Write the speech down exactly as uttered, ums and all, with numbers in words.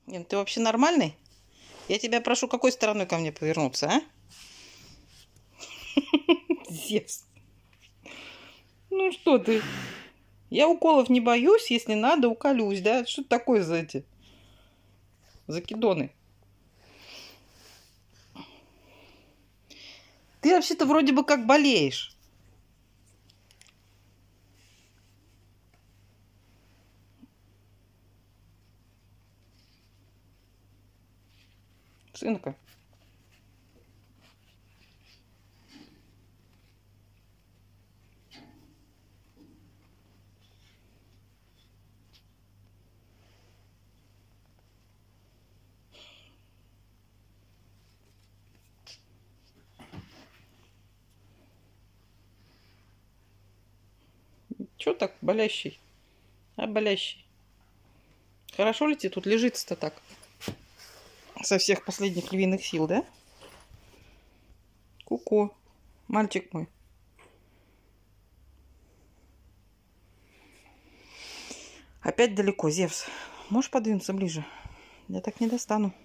Нет, ты вообще нормальный? Я тебя прошу, какой стороной ко мне повернуться, а? Зевс. Ну что ты? Я уколов не боюсь, если надо, уколюсь, да? Что это такое за эти закидоны? Ты вообще-то вроде бы как болеешь. Сынка. Чё так болящий? А, болящий. Хорошо ли тебе тут лежится-то так? Со всех последних львиных сил, да? Ку-ку, мальчик мой. Опять далеко, Зевс. Можешь подвинуться ближе? Я так не достану.